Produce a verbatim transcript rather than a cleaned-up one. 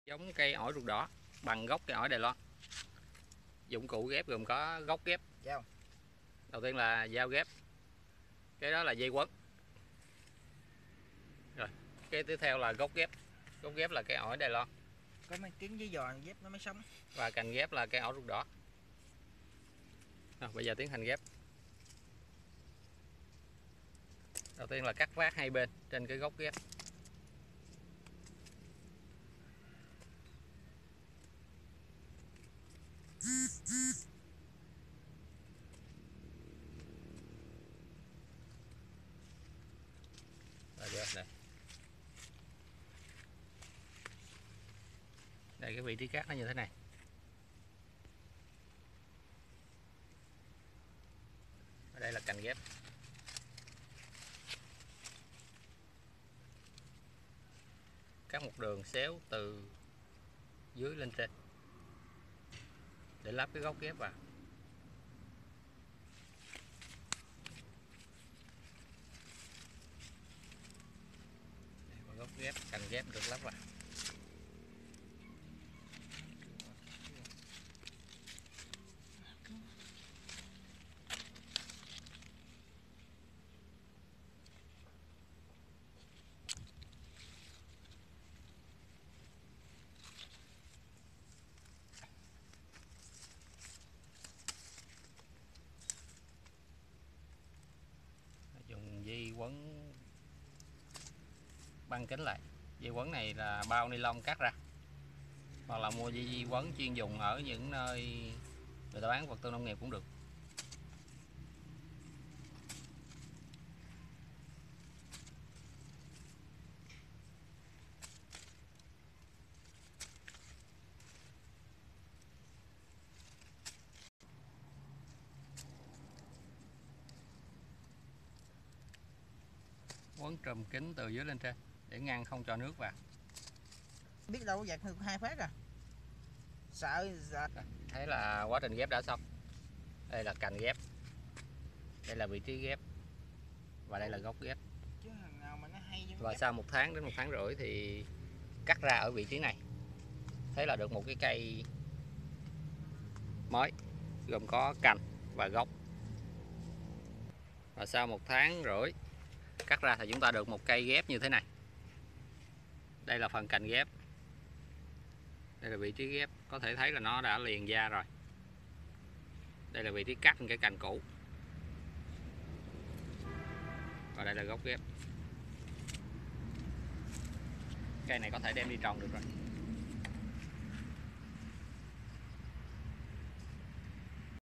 Giống cây ổi ruột đỏ bằng gốc cây ổi Đài Loan. Dụng cụ ghép gồm có gốc ghép. Dao. Đầu tiên là dao ghép. Cái đó là dây quấn. Rồi, cái tiếp theo là gốc ghép. Gốc ghép là cây ổi Đài Loan. Có mấy kiến với giò ghép nó mới sống. Và cành ghép là cây ổi ruột đỏ. Rồi, bây giờ tiến hành ghép. Đầu tiên là cắt vát hai bên trên cái gốc ghép. Rồi, đây. Đây cái vị trí cắt nó như thế này. Ở đây là cành ghép. Cắt một đường xéo từ dưới lên trên để lắp cái gốc ghép vào. Đây, gốc ghép, cành ghép được lắp vào. Dùng dây quấn băng kính lại. Dây quấn này là bao ni lông cắt ra, hoặc là mua dây quấn chuyên dùng ở những nơi người ta bán vật tư nông nghiệp cũng được. Quấn trùm kính từ dưới lên trên để ngăn không cho nước vào. Biết đâu có giặt hai phát à. Sợ giặt. Thế là quá trình ghép đã xong. Đây là cành ghép. Đây là vị trí ghép. Và đây là gốc ghép. Chứ thằng nào mà nó hay Và sau một tháng đến một tháng rưỡi thì cắt ra ở vị trí này. Thế là được một cái cây mới gồm có cành và gốc. Và sau một tháng rưỡi cắt ra thì chúng ta được một cây ghép như thế này. Đây là phần cành ghép. Đây là vị trí ghép, có thể thấy là nó đã liền da rồi. Đây là vị trí cắt cái cành cũ. Và đây là gốc ghép. Cây này có thể đem đi trồng được rồi.